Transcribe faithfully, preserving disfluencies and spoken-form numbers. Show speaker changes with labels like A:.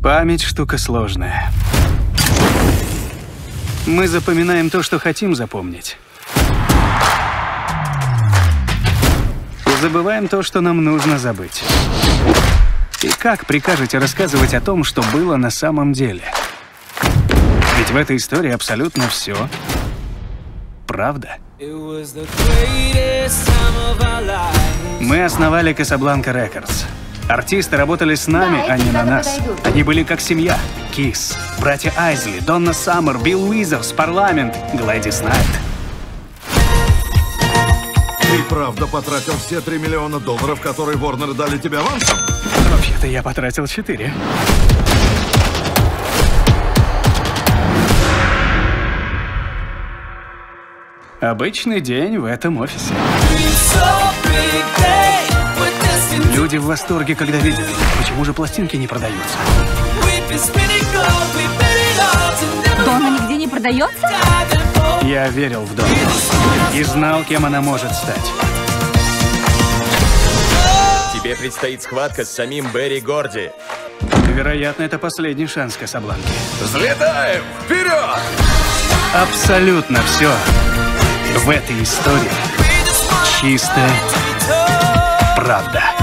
A: Память штука сложная. Мы запоминаем то, что хотим запомнить. И забываем то, что нам нужно забыть. И как прикажете рассказывать о том, что было на самом деле? Ведь в этой истории абсолютно все правда. Мы основали Casablanca Records. Артисты работали с нами,
B: Да,
A: а не на нас.
B: подойдут.
A: Они были как семья. Kiss, братья Айзли, Донна Саммер, Билл Уизерс, Парламент, Глэдис Найт.
C: Ты правда потратил все три миллиона долларов, которые Ворнеры дали тебе авансом?
A: Вообще-то я потратил четыре. Обычный день в этом офисе. Люди в восторге, когда видят, почему же пластинки не продаются.
B: Дона нигде не продается?
A: Я верил в Донну и знал, кем она может стать.
D: Тебе предстоит схватка с самим Берри Горди.
A: Вероятно, это последний шанс Касабланки.
D: Взлетаем! Вперед!
A: Абсолютно все в этой истории чистая правда.